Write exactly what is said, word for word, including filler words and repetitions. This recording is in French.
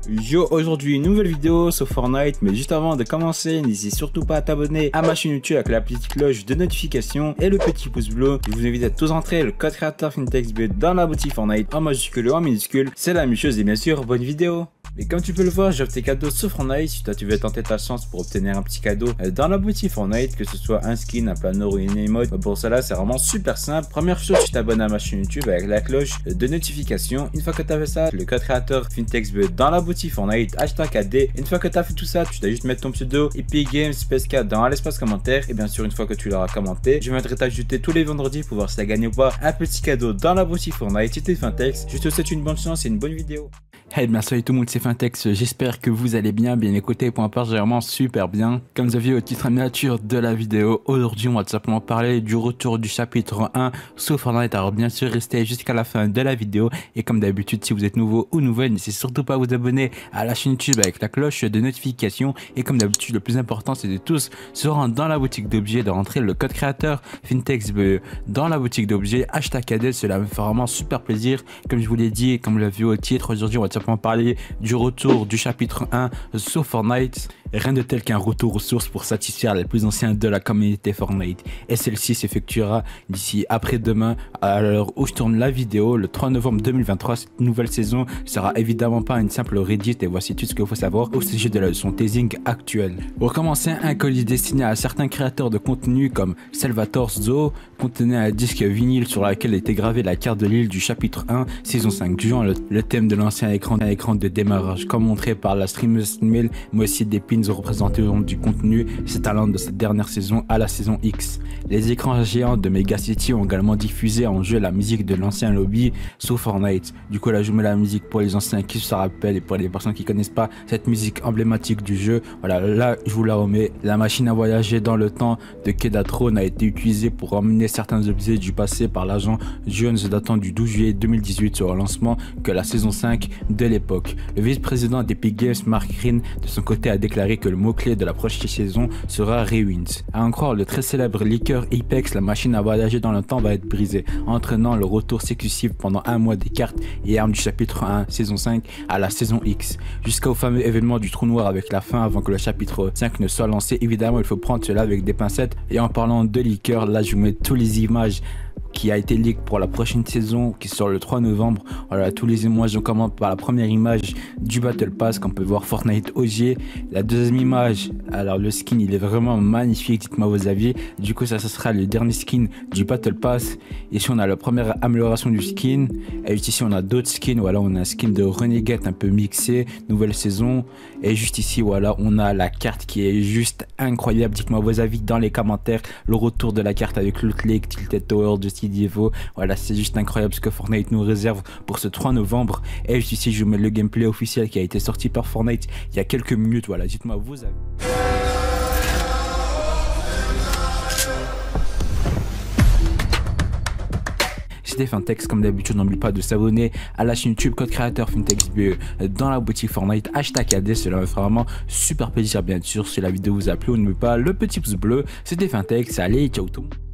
Yo, aujourd'hui une nouvelle vidéo sur Fortnite, mais juste avant de commencer, n'hésitez surtout pas à t'abonner à ma chaîne YouTube avec la petite cloche de notification et le petit pouce bleu. Je vous invite à tous entrer le code créateur FintechsB dans la boutique Fortnite en majuscule ou en minuscule, c'est la même chose et bien sûr, bonne vidéo. Et comme tu peux le voir, j'offre tes cadeaux sur Fortnite. Si toi tu veux tenter ta chance pour obtenir un petit cadeau dans la boutique Fortnite, que ce soit un skin, un planeur ou une emote, pour cela c'est vraiment super simple. Première chose, tu t'abonnes à ma chaîne YouTube avec la cloche de notification. Une fois que tu as fait ça, le code créateur FintechsB dans la boutique Fortnite, hashtag A D. Une fois que tu as fait tout ça, tu dois juste mettre ton pseudo Epic Games P S quatre dans l'espace commentaire. Et bien sûr, une fois que tu l'auras commenté, je viendrai t'ajouter tous les vendredis pour voir si tu as gagné ou pas un petit cadeau dans la boutique Fortnite. C'était Fintex. Je te souhaite une bonne chance et une bonne vidéo. Hey, bien salut tout le monde, c'est Fintex, j'espère que vous allez bien, bien écouté, pour ma part j'ai vraiment super bien. Comme vous avez vu au titre miniature de la vidéo, aujourd'hui on va tout simplement parler du retour du chapitre un sur Fortnite. Alors bien sûr restez jusqu'à la fin de la vidéo, et comme d'habitude si vous êtes nouveau ou nouvelle, n'hésitez surtout pas à vous abonner à la chaîne YouTube avec la cloche de notification. Et comme d'habitude le plus important c'est de tous se rendre dans la boutique d'objets, de rentrer le code créateur FintechsB dans la boutique d'objets, hashtag A D, cela me fait vraiment super plaisir. Comme je vous l'ai dit et comme vous l'avez vu au titre, aujourd'hui on va tout simplement parler du retour du chapitre un sur Fortnite. Rien de tel qu'un retour aux sources pour satisfaire les plus anciens de la communauté Fortnite. Et celle-ci s'effectuera d'ici après-demain, à l'heure où je tourne la vidéo, le trois novembre deux mille vingt-trois. Cette nouvelle saison sera évidemment pas une simple Reddit, et voici tout ce qu'il faut savoir au sujet de la leçon teasing actuelle. Pour commencer, un colis destiné à certains créateurs de contenu comme Salvatore Zo contenait un disque vinyle sur lequel était gravée la carte de l'île du chapitre un, saison cinq, jouant le, le thème de l'ancien écran, un écran de démarrage, comme montré par la streameuse Mail, mais aussi des pins représentant du contenu s'étalant de cette dernière saison à la saison X. Les écrans géants de Mega City ont également diffusé en jeu la musique de l'ancien lobby sur Fortnite. Du coup là je mets la musique pour les anciens qui se rappellent, et pour les personnes qui connaissent pas cette musique emblématique du jeu, voilà, là je vous la remets. La machine à voyager dans le temps de Kedatron a été utilisée pour emmener certains objets du passé par l'agent Jones datant du douze juillet deux mille dix-huit sur le lancement que la saison cinq de l'époque. Le vice-président d'Epic Games, Mark Green, de son côté a déclaré que le mot-clé de la prochaine saison sera Rewind. À en croire le très célèbre leaker Apex, la machine à voyager dans le temps va être brisée, entraînant le retour successif pendant un mois des cartes et armes du chapitre un saison cinq à la saison X, jusqu'au fameux événement du trou noir avec la fin avant que le chapitre cinq ne soit lancé. Évidemment il faut prendre cela avec des pincettes, et en parlant de leaker, là je vous mets tous les images qui a été leak pour la prochaine saison qui sort le trois novembre. Voilà, tous les images, on commence par la première image du Battle Pass qu'on peut voir Fortnite O G. La deuxième image, alors le skin il est vraiment magnifique, dites-moi vos avis. Du coup ça, ça sera le dernier skin du Battle Pass. Ici on a la première amélioration du skin, et juste ici on a d'autres skins. Voilà, on a un skin de Renegade un peu mixé, nouvelle saison, et juste ici voilà on a la carte qui est juste incroyable. Dites-moi vos avis dans les commentaires, le retour de la carte avec Loot Lake, Tilted Tower de Evo. Voilà, c'est juste incroyable ce que Fortnite nous réserve pour ce trois novembre. Et juste ici je mets le gameplay officiel qui a été sorti par Fortnite il y a quelques minutes. Voilà, dites-moi vos avis. C'était Fintex, comme d'habitude n'oublie pas de s'abonner à la chaîne YouTube, code créateur FintechsB dans la boutique Fortnite, hashtag A D, cela me fera vraiment super plaisir bien sûr. Si la vidéo vous a plu, n'oubliez pas le petit pouce bleu. C'était Fintex, allez ciao tout le monde.